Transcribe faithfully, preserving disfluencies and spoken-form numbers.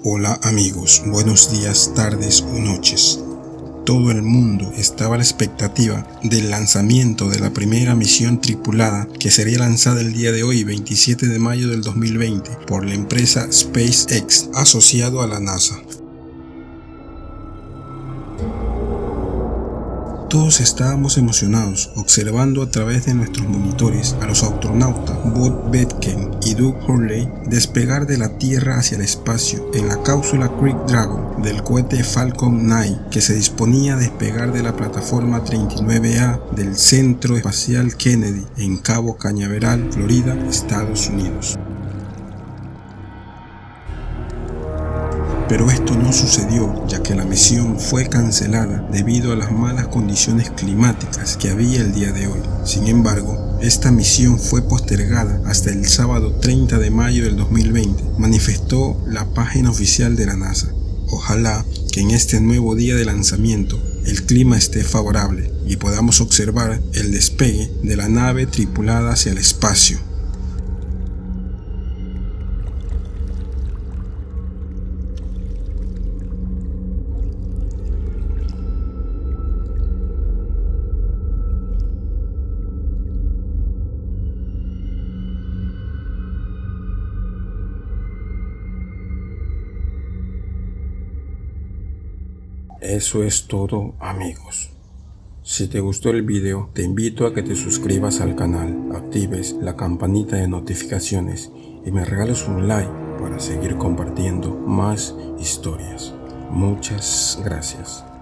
Hola amigos, buenos días, tardes o noches. Todo el mundo estaba a la expectativa del lanzamiento de la primera misión tripulada que sería lanzada el día de hoy, veintisiete de mayo del dos mil veinte, por la empresa SpaceX, asociado a la NASA. Todos estábamos emocionados observando a través de nuestros monitores a los astronautas Buzz Beckett y Doug Hurley despegar de la Tierra hacia el espacio en la cápsula Crew Dragon del cohete Falcon nueve, que se disponía a despegar de la plataforma treinta y nueve A del Centro Espacial Kennedy en Cabo Cañaveral, Florida, Estados Unidos. Pero esto no sucedió, ya que la misión fue cancelada debido a las malas condiciones climáticas que había el día de hoy. Sin embargo, esta misión fue postergada hasta el sábado treinta de mayo del dos mil veinte, manifestó la página oficial de la NASA. Ojalá que en este nuevo día de lanzamiento el clima esté favorable y podamos observar el despegue de la nave tripulada hacia el espacio. Eso es todo, amigos. Si te gustó el video, te invito a que te suscribas al canal, actives la campanita de notificaciones y me regales un like para seguir compartiendo más historias. Muchas gracias.